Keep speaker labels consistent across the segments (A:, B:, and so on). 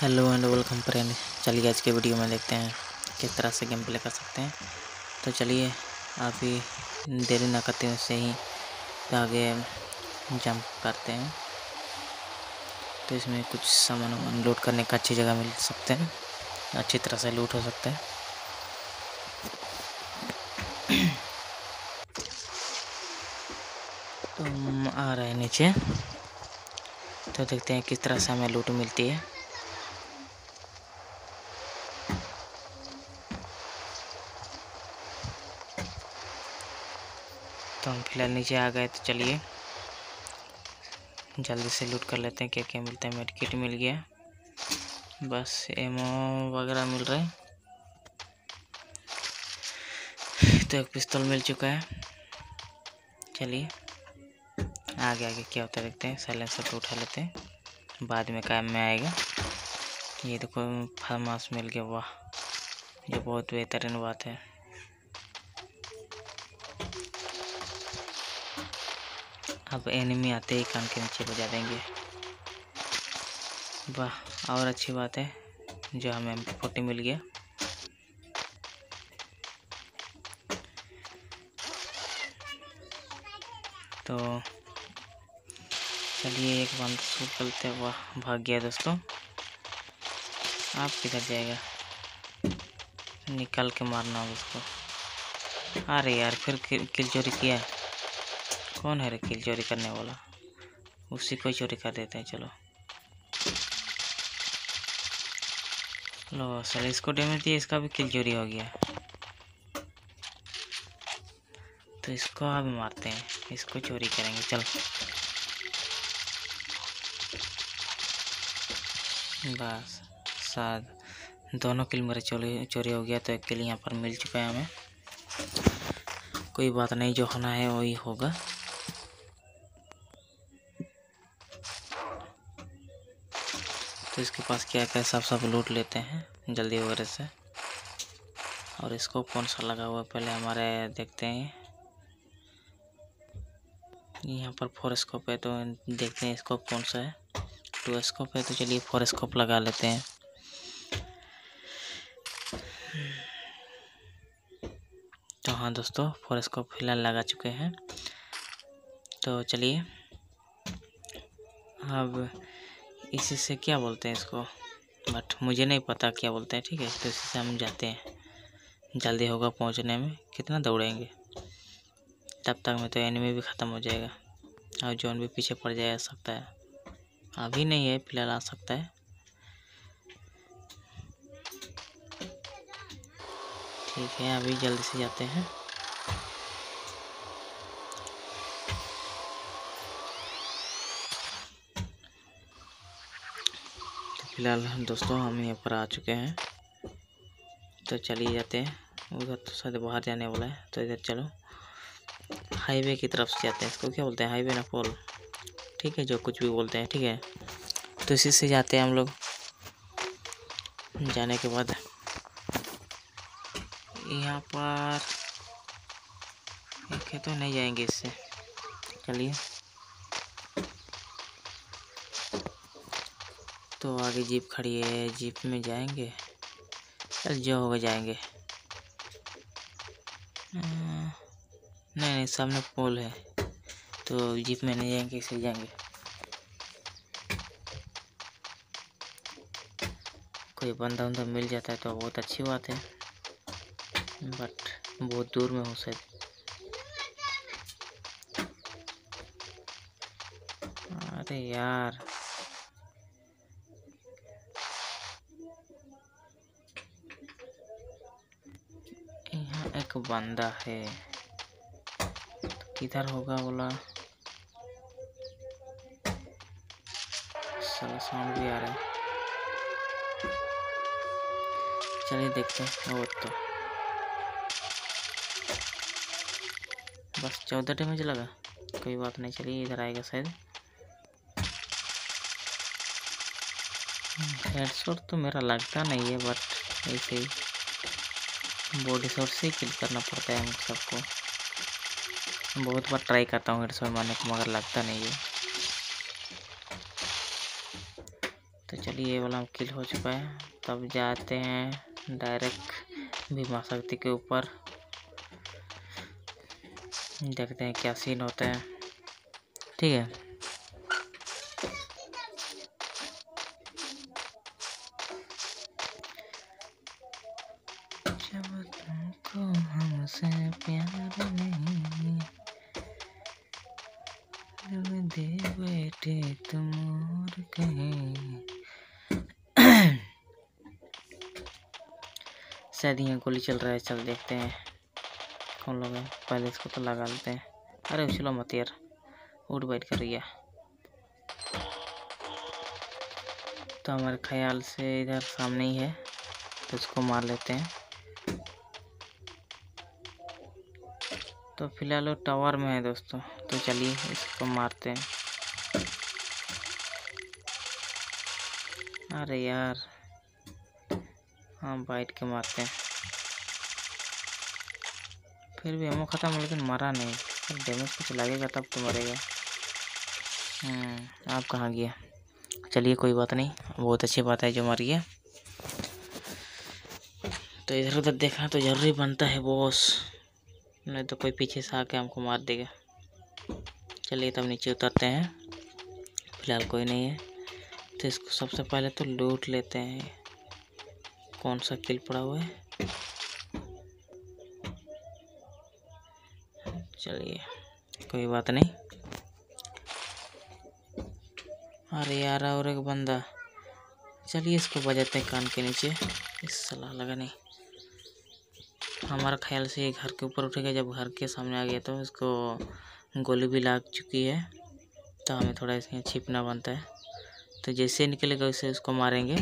A: Hello and welcome friend. चलिए आज के वीडियो में देखते हैं किस तरह से गेम प्ले कर सकते हैं। तो चलिए अभी देरी ना करते हुए से ही आगे जंप करते हैं। तो इसमें कुछ सामान लूट करने का अच्छी जगह मिल सकते हैं, अच्छी तरह से लूट हो सकता है। तो हम आ रहे हैं नीचे, तो देखते हैं किस तरह से हमें लूट मिलती है। तो हम फिलहाल नीचे आ गए, तो चलिए जल्दी से लूट कर लेते हैं। क्या क्या मिलता है। मेडकिट मिल गया, बस एमो वगैरह मिल रहा है। तो एक पिस्तौल मिल चुका है। चलिए आगे आगे क्या होता है देखते हैं। साइलेंसर तो उठा लेते हैं, बाद में काम में आएगा। ये देखो फार्मास मिल गया, वाह ये बहुत बेहतरीन बात है। अब एनिमी आते ही कान के नीचे बजा देंगे, वाह। और अच्छी बात है जो हमें MP40 मिल गया। तो चलिए एक बार शूट करते हैं। वाह भाग गया दोस्तों। आप किधर जाएगा, निकाल के मारना उसको। अरे यार फिर किल चोरी किया। कौन है रे किल चोरी करने वाला, उसी को चोरी कर देते हैं। चलो लो सर, इसको डैमेज दिया, इसका भी किल चोरी हो गया। तो इसको अब मारते हैं, इसको चोरी करेंगे। चल बस शायद दोनों किल मेरे चोरी हो गया। तो एक किल यहाँ पर मिल चुका है हमें। कोई बात नहीं, जो होना है वही होगा। तो इसके पास क्या क्या सब लूट लेते हैं जल्दी वगैरह से। और इसको कौन सा लगा हुआ है पहले हमारे देखते हैं। यहाँ पर 4 स्कोप है, तो देखते हैं स्कोप कौन सा है। 2 स्कोप है, तो चलिए 4 स्कोप लगा लेते हैं। तो हाँ दोस्तों, 4 स्कोप फिलहाल लगा चुके हैं। तो चलिए अब इसी से क्या बोलते हैं इसको, बट मुझे नहीं पता क्या बोलते हैं। ठीक है, तो इसी से हम जाते हैं, जल्दी होगा पहुंचने में। कितना दौड़ेंगे, तब तक में तो एनिमी भी ख़त्म हो जाएगा और जोन भी पीछे पड़ जा सकता है। अभी नहीं है, फिलहाल आ सकता है। ठीक है, अभी जल्दी से जाते हैं। तो फिलहाल दोस्तों हम यहाँ पर आ चुके हैं। तो चलिए जाते हैं। उधर तो शायद बाहर जाने वाला है, तो इधर चलो हाईवे की तरफ से जाते हैं। इसको क्या बोलते हैं, हाईवे ना पोल, ठीक है जो कुछ भी बोलते हैं। ठीक है, तो इसी से जाते हैं हम लोग। जाने के बाद यहाँ पर एक है, तो नहीं जाएंगे इससे। चलिए तो आगे जीप खड़ी है, जीप में जाएंगे। चल जो होगा जाएंगे। नहीं सामने पोल है, तो जीप में नहीं जाएंगे, इसे जाएंगे। कोई बंदा उंदा मिल जाता है तो बहुत अच्छी बात है, बट बहुत दूर में हो शायद। अरे यार यहाँ एक बंदा है, तो किधर होगा बोला। साला साउंड भी आ रहा है। चलिए देखते हैं। वो तो बस 14 डैमेज लगा, कोई बात नहीं। चलिए इधर आएगा शायद। हेडशॉट तो मेरा लगता नहीं है, बट ऐसे ही बॉडी शॉट से ही किल करना पड़ता है हम सबको। बहुत बार ट्राई करता हूँ हेडशॉट मारने को, मगर लगता नहीं है। तो चलिए ये वाला किल हो चुका है। तब जाते हैं डायरेक्ट भीमा शक्ति के ऊपर, देखते हैं क्या सीन होता है। ठीक है, जब तुमको हमसे प्यार नहीं, दे बेटे तुम और कहीं। शायद यहाँ गोली चल रहा है, चल देखते हैं कौन लोग हैं। पहले इसको तो लगा लेते हैं। अरे चलो मत यार, उठ बैठ कर गया। तो हमारे ख्याल से इधर सामने ही है, तो इसको मार लेते हैं। तो फिलहाल वो टावर में है दोस्तों, तो चलिए इसको मारते हैं। अरे यार, हाँ बैठ के मारते हैं। फिर भी एमो ख़त्म, लेकिन मरा नहीं। डैमेज कुछ लगेगा तब तो मरेगा। आप कहाँ गया? चलिए कोई बात नहीं, बहुत अच्छी बात है जो मर गया। तो इधर उधर देखना तो जरूरी बनता है बॉस, नहीं तो कोई पीछे से आके हमको मार देगा। चलिए तब नीचे उतरते हैं। फिलहाल कोई नहीं है, तो इसको सबसे पहले तो लूट लेते हैं। कौन सा किल पड़ा हुआ है? चलिए कोई बात नहीं। अरे यार और एक बंदा, चलिए इसको बजाते हैं कान के नीचे। इस सलाह लगा नहीं। हमारा ख्याल से ये घर के ऊपर उठेगा। जब घर के सामने आ गया तो इसको गोली भी लग चुकी है, तो हमें थोड़ा इसमें छिपना बनता है। तो जैसे निकलेगा वैसे उसको मारेंगे।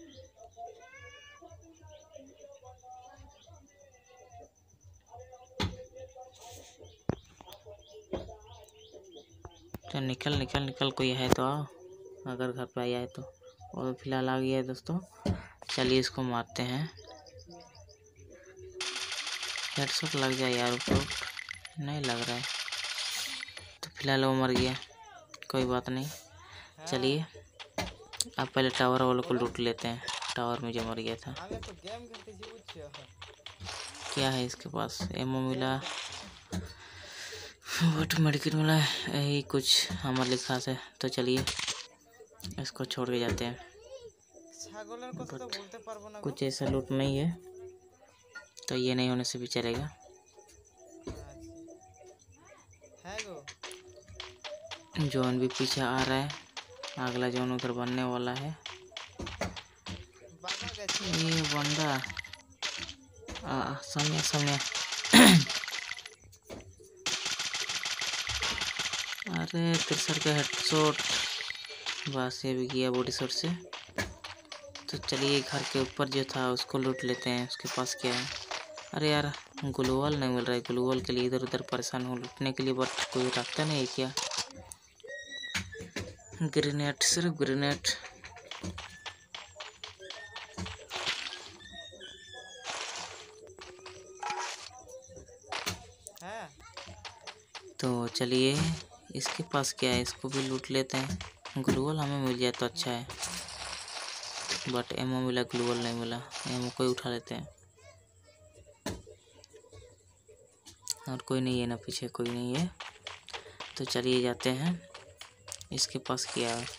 A: तो निकल निकल निकल, कोई है तो आओ, अगर घर पे आया है तो। और फिलहाल आ गया है दोस्तों, चलिए इसको मारते हैं। हेडशॉट लग जाए यार, ऊपर नहीं लग रहा है। तो फिलहाल वो मर गया, कोई बात नहीं। चलिए अब पहले टावर वालों को लूट लेते हैं। टावर में जो मर गया था। क्या है इसके पास? एमओ मिला, वोट मेडिकेट मिला, यही कुछ हमारे लिए खास है। तो चलिए इसको छोड़ के जाते हैं। कुछ ऐसा लूट नहीं है, तो ये नहीं होने से भी चलेगा। जोन भी पीछे आ रहा है, अगला जोन उधर बनने वाला है। ये बंदा सामने सामने। अरे तिरसठ का हेडशॉट, बस ये भी गया बॉडी शॉट से। तो चलिए घर के ऊपर जो था उसको लूट लेते हैं। उसके पास क्या है? अरे यार ग्लूवॉल नहीं मिल रहा है। ग्लूवॉल के लिए इधर उधर परेशान हूँ लूटने के लिए, बट कोई रखता नहीं है क्या? ग्रेनेड, सिर्फ ग्रेनेड। तो चलिए इसके पास क्या है, इसको भी लूट लेते हैं। ग्लूवॉल हमें मिल जाए तो अच्छा है, बट एमओ मिला, ग्लूवॉल नहीं मिला। एमओ कोई उठा लेते हैं। और कोई नहीं है ना, पीछे कोई नहीं है। तो चलिए जाते हैं। इसके पास क्या है?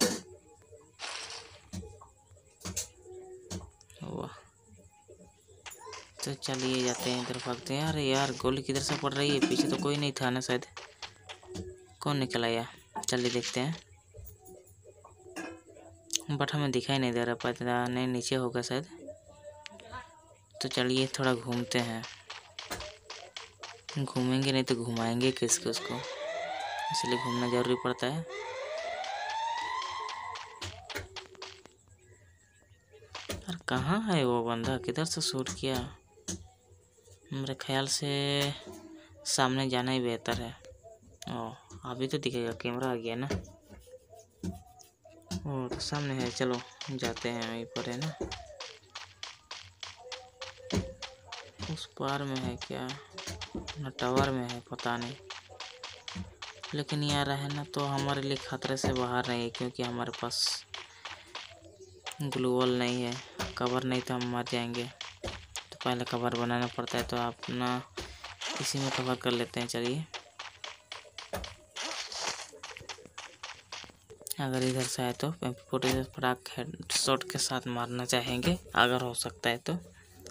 A: वाह, तो चलिए जाते हैं, इधर भागते हैं। अरे यार गोली किधर से पड़ रही है? पीछे तो कोई नहीं था ना शायद। कौन निकल आया? चलिए देखते हैं, बट हमें दिखाई नहीं दे रहा। पता नहीं नीचे होगा शायद। तो चलिए थोड़ा घूमते हैं। घूमेंगे नहीं तो घुमाएंगे किसको उसको, इसलिए घूमना जरूरी पड़ता है। और कहाँ है वो बंदा? किधर से शूट किया? मेरे ख्याल से सामने जाना ही बेहतर है। ओह अभी तो दिखेगा, कैमरा आ गया ना। ओह तो सामने है, चलो जाते हैं। वहीं पर है ना, उस पार में है क्या ना, टावर में है पता नहीं। लेकिन यार है ना, तो हमारे लिए खतरे से बाहर नहीं है, क्योंकि हमारे पास ग्लू वॉल नहीं है, कवर नहीं तो हम मर जाएंगे। तो पहले कवर बनाना पड़ता है, तो अपना इसी में कवर कर लेते हैं। चलिए, अगर इधर से आए तो MP47 फटाक हेडशॉट के साथ मारना चाहेंगे अगर हो सकता है तो,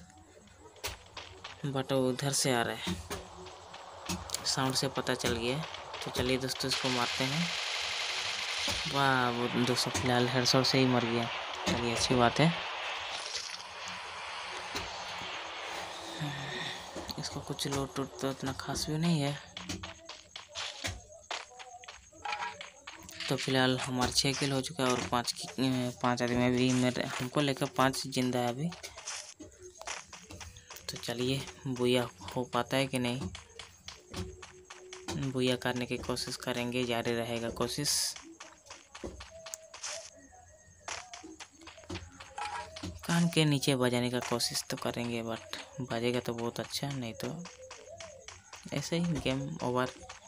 A: बट वो उधर से आ रहा है, साउंड से पता चल गया। तो चलिए दोस्तों, इसको मारते हैं। वाह, वो दोस्तों फिलहाल हेडशॉट से ही मर गया। चलिए, अच्छी बात है। इसको कुछ लोड टूट तो इतना खास भी नहीं है। तो फिलहाल हमारे 6 किल हो चुका है और 5 आदमी अभी मेरे हमको लेकर 5 जिंदा है अभी। तो चलिए, बुया हो पाता है कि नहीं, बुया करने की कोशिश करेंगे, जारी रहेगा कोशिश। कान के नीचे बजाने का कोशिश तो करेंगे, बट बजेगा तो बहुत अच्छा, नहीं तो ऐसे ही गेम ओवर।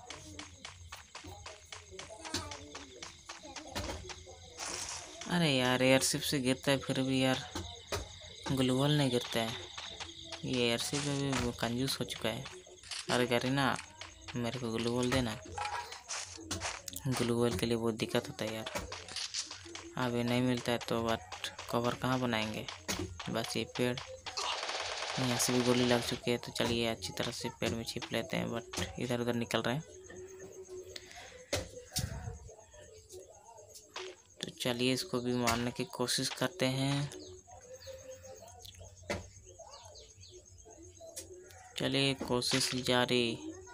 A: अरे यार, एयरशिप से गिरता है फिर भी यार ग्लू वॉल नहीं गिरता है। ये एयरशिप में भी कंजूस हो चुका है। अरे करीना, मेरे को ग्लू वॉल देना। ग्लू वॉल के लिए बहुत दिक्कत होता है यार, अभी नहीं मिलता है तो बट कवर कहाँ बनाएंगे। बस ये पेड़, यहाँ से भी गोली लग चुकी है। तो चलिए, अच्छी तरह से पेड़ में छिप लेते हैं, बट इधर उधर निकल रहे हैं। तो चलिए, इसको भी मारने की कोशिश करते हैं। चलिए, कोशिश जारी।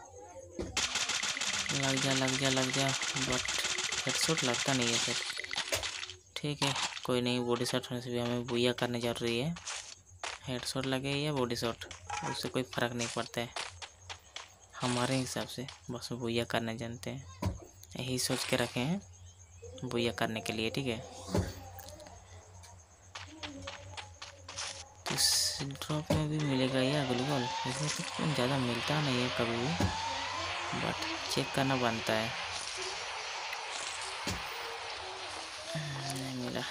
A: लग जा लग जा लग जा, बट हेडशॉट लगता नहीं है फिर। ठीक है, कोई नहीं, बॉडी शॉट होने से भी हमें बुया करने जरूरी है। हेडशॉट लगे या बॉडी शॉट, उससे कोई फ़र्क नहीं पड़ता है हमारे हिसाब से, बस बुया करने जानते हैं। यही सोच के रखे हैं बुया करने के लिए। ठीक है, तो इस ड्रॉप में भी मिलेगा या ग्लू वॉल, इसमें तो ज़्यादा मिलता नहीं है कभी भी, बट चेक करना बनता है। नहीं मिला।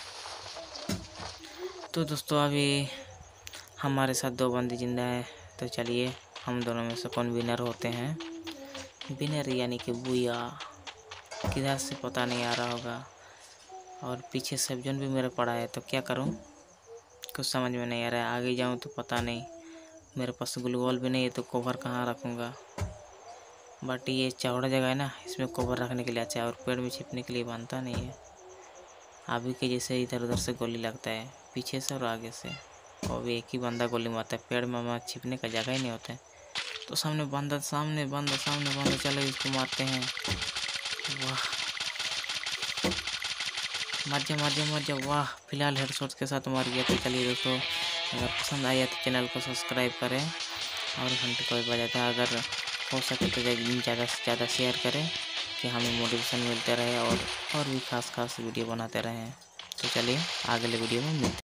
A: तो दोस्तों, अभी हमारे साथ 2 बंदे जिंदा है। तो चलिए, हम दोनों में से कौन विनर होते हैं। विनर यानी कि बुया किधर से पता नहीं आ रहा होगा, और पीछे सेफ जोन भी मेरे पड़ा है। तो क्या करूं, कुछ समझ में नहीं आ रहा है। आगे जाऊं तो पता नहीं, मेरे पास ग्लू वॉल भी नहीं है, तो कवर कहाँ रखूँगा। बट ये चौड़ा जगह है ना, इसमें कवर रखने के लिए अच्छा है, और पेड़ में छिपने के लिए बनता नहीं है। अभी के जैसे इधर उधर से गोली लगता है, पीछे से और आगे से, और भी एक ही बंदा गोली मारता है। पेड़ में छिपने का जगह ही नहीं होता है। तो सामने बंदा, सामने बंदा, चलो इसको मारते हैं। वाह, मर जा। वाह, फिलहाल हेडशॉट के साथ मार गया। तो चलिए दोस्तों, अगर पसंद आया तो चैनल को सब्सक्राइब करें और घंटे को भी बजाते हैं। अगर हो सके तो ज़्यादा से ज़्यादा शेयर करें कि हमें मोटिवेशन मिलते रहे और भी खास वीडियो बनाते रहें। तो चलिए, अगले वीडियो में मिलते हैं।